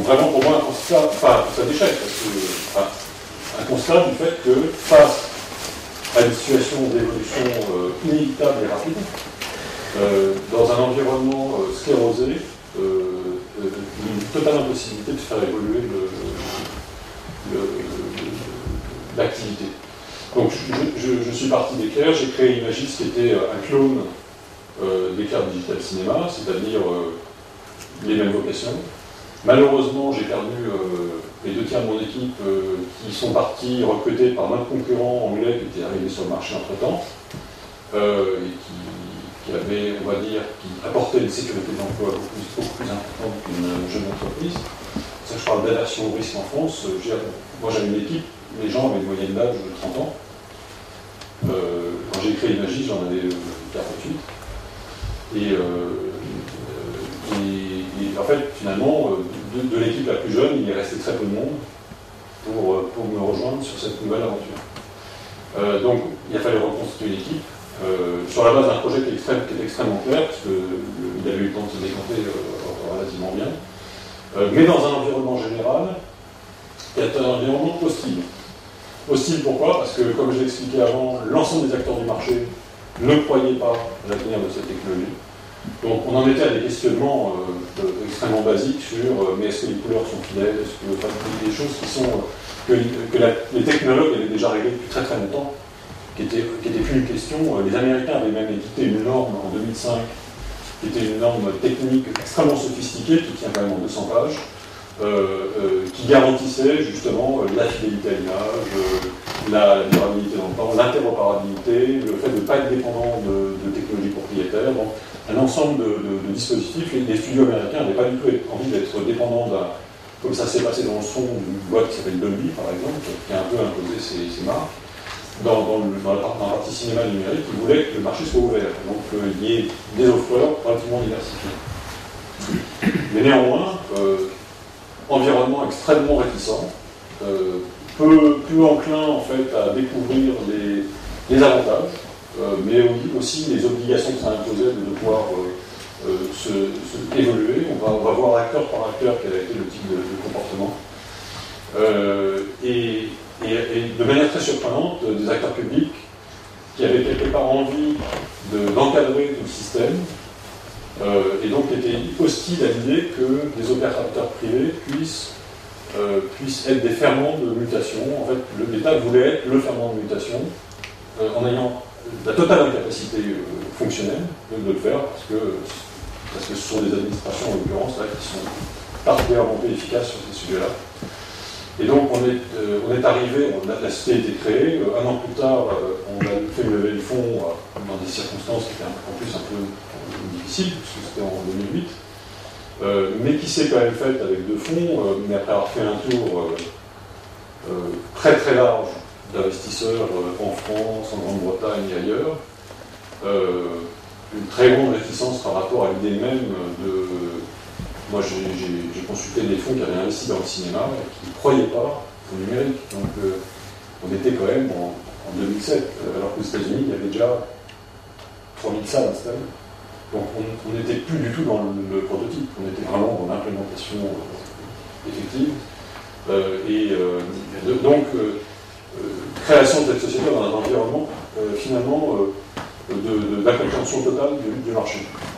vraiment pour moi un constat d'échec, un constat du fait que face à une situation d'évolution inévitable et rapide, dans un environnement sclérosé, une totale impossibilité de faire évoluer l'activité. Donc je suis parti d'Eclair, j'ai créé Imagis qui était un clone d'Eclair Digital Cinéma, c'est-à-dire les mêmes vocations. Malheureusement, j'ai perdu les 2 tiers de mon équipe qui sont partis recrutés par un concurrent anglais qui était arrivé sur le marché entre-temps et qui avait, on va dire, qui apportait une sécurité d'emploi beaucoup plus importante qu'une jeune entreprise. C'est ça que je parle d'aversion au risque en France. Moi, j'avais une équipe, les gens avaient une moyenne d'âge de 30 ans. Quand j'ai créé Imagis, j'en avais 48. Et en fait, finalement, de l'équipe la plus jeune, il est resté très peu de monde pour me rejoindre sur cette nouvelle aventure. Donc, il a fallu reconstituer l'équipe sur la base d'un projet qui est extrêmement clair, puisqu'il avait eu le temps de se décanter relativement bien, mais dans un environnement général qui est un environnement hostile. Hostile pourquoi? Parce que, comme je l'ai expliqué avant, l'ensemble des acteurs du marché ne croyaient pas à l'avenir de cette technologie. Donc on en était à des questionnements extrêmement basiques sur mais est-ce que les couleurs sont fidèles, est-ce que des choses qui sont que les technologues avaient déjà réglées depuis très très longtemps, qui était plus une question. Les Américains avaient même édité une norme en 2005, qui était une norme technique extrêmement sophistiquée, qui tient quand même en 200 pages, qui garantissait justement la fidélité à l'image, la durabilité dans le temps, l'interopérabilité, le fait de ne pas être dépendant de technologies propriétaires. Donc, un ensemble de dispositifs. Les studios américains n'avaient pas du tout envie d'être dépendants comme ça s'est passé dans le son d'une boîte qui s'appelle Dolby, par exemple, qui a un peu imposé ses marques. Dans la partie cinéma numérique, ils voulaient que le marché soit ouvert, donc il y ait des offreurs relativement diversifiés. Mais néanmoins, environnement extrêmement réticent, peu enclin en fait à découvrir les avantages, mais aussi les obligations que ça imposait de devoir évoluer. On va voir acteur par acteur quel a été le type de comportement. Et de manière très surprenante, des acteurs publics qui avaient quelque part envie d'encadrer tout le système, et donc étaient hostiles à l'idée que des opérateurs privés puissent être des ferments de mutation. En fait, l'État voulait être le ferment de mutation, en ayant la totale incapacité fonctionnelle de le faire, parce que ce sont des administrations, en l'occurrence, là, qui sont particulièrement peu efficaces sur ces sujets-là. Et donc, on est arrivé, la société a été créée, 1 an plus tard, on a fait une levée de fonds dans des circonstances qui étaient en plus un peu difficiles, puisque c'était en 2008, mais qui s'est quand même faite avec 2 fonds, mais après avoir fait un tour très très large d'investisseurs en France, en Grande-Bretagne et ailleurs, une très grande réticence par rapport à l'idée même de... Moi, j'ai consulté des fonds qui avaient investi dans le cinéma et qui ne croyaient pas au numérique. Donc, on était quand même en 2007, alors qu'aux États-Unis, il y avait déjà 3000 salles installées. Donc, on n'était plus du tout dans le prototype, on était vraiment dans l'implémentation effective. Donc, création de cette société dans un environnement, finalement, d'incompréhension totale du marché.